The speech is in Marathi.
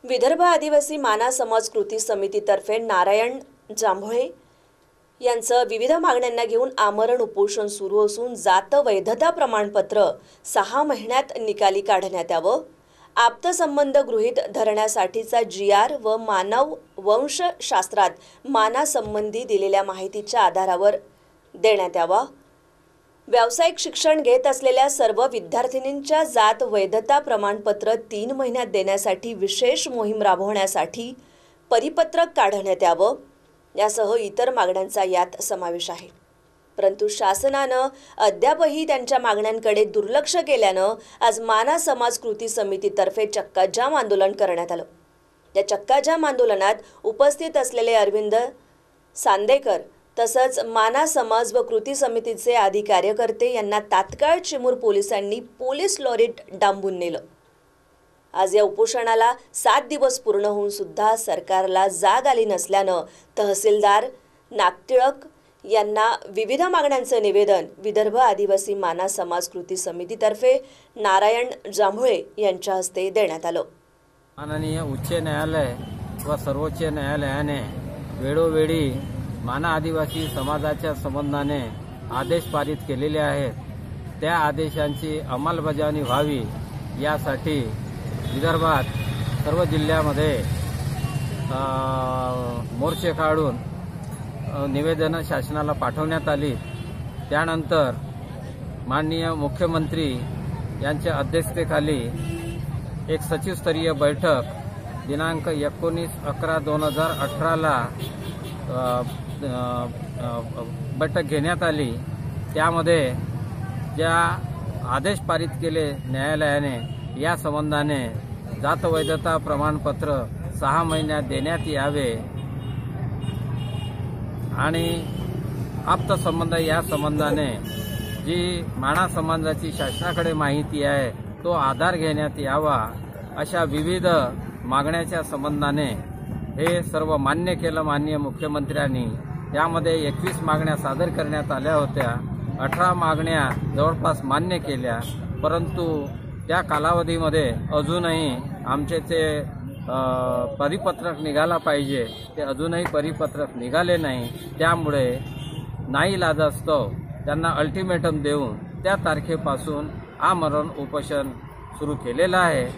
विदर्भ आदिवासी माना समाज कृती समितीतर्फे नारायण जांभळे यांचं विविध मागण्यांना घेऊन आमरण उपोषण सुरू असून जात वैधता प्रमाणपत्र 6 महिन्यात निकाली काढण्यात यावं, आप्तसंबंध गृहीत धरण्यासाठीचा GR व मानव वंशशास्त्रात मानासंबंधी दिलेल्या माहितीच्या आधारावर देण्यात यावा, व्यावसायिक शिक्षण घेत असलेल्या सर्व विद्यार्थिनींच्या जात वैधता प्रमाणपत्र 3 महिन्यात देण्यासाठी विशेष मोहीम राबवण्यासाठी परिपत्रक काढण्यात यावं, यासह इतर मागण्यांचा यात समावेश आहे। परंतु शासनानं अद्यापही त्यांच्या मागण्यांकडे दुर्लक्ष केल्यानं आज माना समाज कृती समितीतर्फे चक्काजाम आंदोलन करण्यात आलं। या चक्काजाम आंदोलनात उपस्थित असलेले अरविंद सांदेकर तसंच माना समाज व कृती समितीचे आदी कार्यकर्ते यांना तात्काळ चिमूर पोलिसांनी पोलीस लॉरीत डांबून नेलं। आज या उपोषणाला 7 दिवस पूर्ण होऊन सुद्धा सरकारला जाग आली नसल्यानं तहसीलदार नागटिळक यांना विविध मागण्यांचं निवेदन विदर्भ आदिवासी माना समाज कृती समितीतर्फे नारायण जांभळे यांच्या हस्ते देण्यात आलं। माननीय उच्च न्यायालय व सर्वोच्च न्यायालयाने वेळोवेळी माना आदिवासी समाजाच्या संबंधाने आदेश पारित केलेले आहेत। त्या आदेशांची अंमलबजावणी व्हावी यासाठी विदर्भात सर्व जिल्ह्यामध्ये मोर्चे काढून निवेदनं शासनाला पाठवण्यात आली। त्यानंतर माननीय मुख्यमंत्री यांच्या अध्यक्षतेखाली एक सचिवस्तरीय बैठक दिनांक 19/11/2018 बैठक घेण्यात आली। त्यामध्ये ज्या आदेश पारित केले न्यायालयाने या संबंधाने जात वैधता प्रमाणपत्र 6 महिन्यात देण्यात यावे आणि आप्तसंबंध या संबंधाने जी माना समाजाची शासनाकडे माहिती आहे तो आधार घेण्यात यावा, अशा विविध मागण्याच्या संबंधाने हे सर्व मान्य केलं माननीय मुख्यमंत्र्यांनी। त्यामध्ये 21 मागण्या सादर करण्यात आल्या होत्या। 18 मागण्या जवळपास मान्य केल्या, परंतु त्या कालावधीमध्ये अजूनही आमचे ते परिपत्रक निघाला पाहिजे, ते अजूनही परिपत्रक निघाले नाही। त्यामुळे नाईलाजास्तव त्यांना अल्टिमेटम देऊन त्या तारखेपासून आमरण उपोषण सुरू केलेलं आहे।